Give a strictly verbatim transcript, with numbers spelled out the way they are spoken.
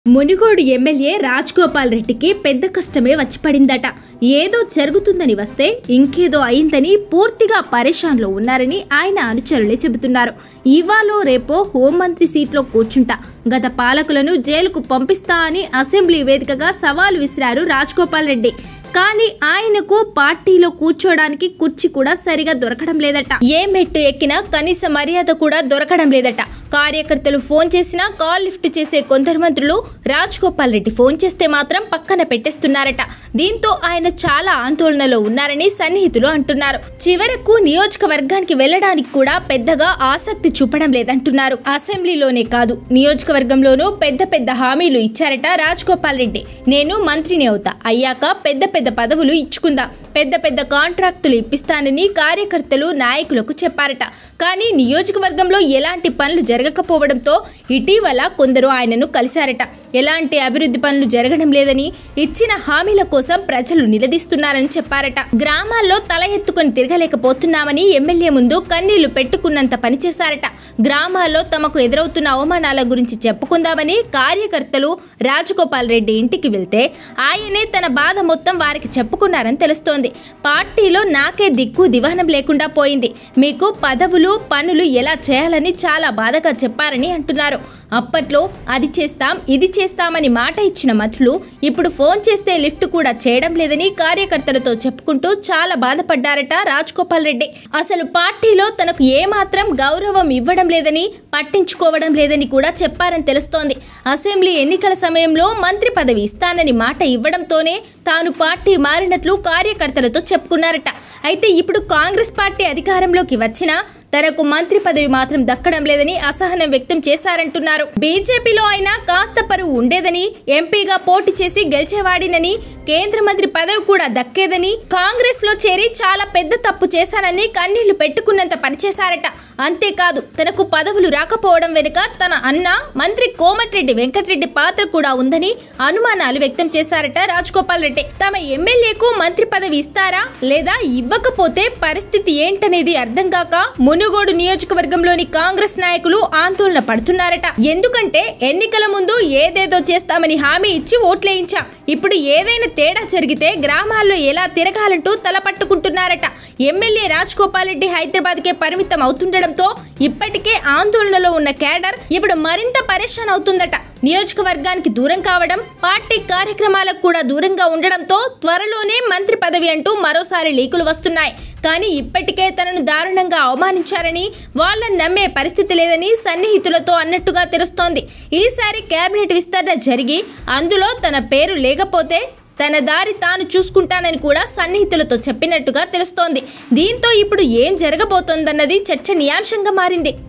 మునిగోడు MLA Rajagopal రెడ్డికి పెద్ద కష్టమే వచ్చి పడిందట. ఏదో జరుగుతుందని వస్తే ఇంకేదో అయిందని పూర్తిగా పరేషాన్లో ఉన్నారని ఆయన అనుచరులే చెబుతున్నారు. ఇవాళ రేపో హోంమంత్రి సీట్లో కూర్చుంటా, గత పాలకులను జైలుకు పంపిస్తా అని అసెంబ్లీ వేదికగా సవాల్ విసిరారు రాజగోపాల్ రెడ్డి. కానీ ఆయనకు పార్టీలో కూర్చోడానికి కుర్చీ కూడా సరిగా దొరకడం లేదట. ఏ మెట్టు ఎక్కినా కనీస మర్యాద కూడా దొరకడం లేదట. కార్యకర్తలు ఫోన్ చేసినా కాల్ లిఫ్ట్ చేసే కొందరు మంత్రులు రాజగోపాల్ రెడ్డి ఫోన్ చేస్తే మాత్రం పక్కన పెట్టేస్తున్నారట. దీంతో ఆయన చాలా ఆందోళనలో ఉన్నారని సన్నిహితులు అంటున్నారు. చివరకు నియోజకవర్గానికి వెళ్లడానికి కూడా పెద్దగా ఆసక్తి చూపడం లేదంటున్నారు. అసెంబ్లీలోనే కాదు, నియోజకవర్గంలోనూ పెద్ద పెద్ద హామీలు ఇచ్చారట రాజగోపాల్ రెడ్డి. నేను మంత్రిని అవుతా, అయ్యాక పెద్ద పెద్ద పదవులు ఇచ్చుకుందా, పెద్ద పెద్ద కాంట్రాక్టులు ఇప్పిస్తానని కార్యకర్తలు నాయకులకు చెప్పారట. కానీ నియోజకవర్గంలో ఎలాంటి పనులు జరగకపోవడంతో ఇటీవల కొందరు ఆయనను కలిశారట. ఎలాంటి అభివృద్ధి పనులు జరగడం లేదని, ఇచ్చిన హామీల కోసం ప్రజలు నిలదీస్తున్నారని చెప్పారట. గ్రామాల్లో తల ఎత్తుకొని తిరగలేకపోతున్నామని ఎమ్మెల్యే ముందు కన్నీళ్లు పెట్టుకున్నంత పనిచేశారట. గ్రామాల్లో తమకు ఎదురవుతున్న అవమానాల గురించి చెప్పుకుందామని కార్యకర్తలు రాజగోపాల్ రెడ్డి ఇంటికి వెళ్తే ఆయనే తన బాధ మొత్తం వారికి చెప్పుకున్నారని తెలుస్తోంది. పార్టీలో నాకే దిక్కు దివానం లేకుండా పోయింది, మీకు పదవులు పనులు ఎలా చేయాలని చాలా బాధగా చెప్పారని అంటున్నారు. అప్పట్లో అది చేస్తాం ఇది చేస్తామని మాట ఇచ్చిన మంత్రులు ఇప్పుడు ఫోన్ చేస్తే లిఫ్ట్ కూడా చేయడం లేదని కార్యకర్తలతో చెప్పుకుంటూ చాలా బాధపడ్డారట రాజగోపాల్ రెడ్డి. అసలు పార్టీలో తనకు ఏమాత్రం గౌరవం ఇవ్వడం లేదని, పట్టించుకోవడం లేదని కూడా చెప్పారని తెలుస్తోంది. అసెంబ్లీ ఎన్నికల సమయంలో మంత్రి పదవి ఇస్తానని మాట ఇవ్వడంతోనే తాను పార్టీ మారినట్లు కార్యకర్తలతో చెప్పుకున్నారట. అయితే ఇప్పుడు కాంగ్రెస్ పార్టీ అధికారంలోకి వచ్చినా తనకు మంత్రి పదవి మాత్రం దక్కడం లేదని అసహనం వ్యక్తం చేశారంటున్నారు. బీజేపీలో అయినా కాస్త పరువు ఉండేదని, ఎంపీగా పోటీ చేసి గెలిచేవాడినని, కేంద్ర మంత్రి పదవి కూడా దక్కేదని, కాంగ్రెస్ లో చేరి చాలా పెద్ద తప్పు చేశానని కన్నీళ్లు పెట్టుకున్నంత పనిచేశారట. అంతేకాదు తనకు పదవులు రాకపోవడం వెనుక తన అన్న మంత్రి కోమటిరెడ్డి వెంకటరెడ్డి పాత్ర కూడా ఉందని అనుమానాలు వ్యక్తం చేశారట రాజగోపాల్ రెడ్డి. తమ ఎమ్మెల్యేకు మంత్రి పదవి ఇస్తారా లేదా ఇవ్వకపోతే పరిస్థితి ఏంటనేది అర్థం కాక మునుగోడు నియోజకవర్గంలోని కాంగ్రెస్ నాయకులు ఆందోళన పడుతున్నారట. ఎందుకంటే ఎన్నికల ముందు ఏదేదో చేస్తామని హామీ ఇచ్చి ఓట్లేయించాం, ఇప్పుడు ఏదైనా తేడా జరిగితే గ్రామాల్లో ఎలా తిరగాలంటూ తలపట్టుకుంటున్నారట. ఎమ్మెల్యే రాజగోపాల్ రెడ్డి హైదరాబాద్ కే పరిమితం అవుతుండడంతో ఇప్పటికే ఆందోళనలో ఉన్న కేడర్ ఇప్పుడు మరింత పరేషాన్ అవుతుందట. నియోజకవర్గానికి దూరం కావడం, పార్టీ కార్యక్రమాలకు కూడా దూరంగా ఉండడంతో త్వరలోనే మంత్రి పదవి అంటూ మరోసారి లీకులు వస్తున్నాయి. కానీ ఇప్పటికే తనను దారుణంగా అవమానించారని, వాళ్ళని నమ్మే పరిస్థితి లేదని సన్నిహితులతో అన్నట్టుగా తెలుస్తోంది. ఈసారి కేబినెట్ విస్తరణ జరిగి అందులో తన పేరు లేకపోతే తన దారి తాను చూసుకుంటానని కూడా సన్నిహితులతో చెప్పినట్టుగా తెలుస్తోంది. దీంతో ఇప్పుడు ఏం జరగబోతోందన్నది చర్చనీయాంశంగా మారింది.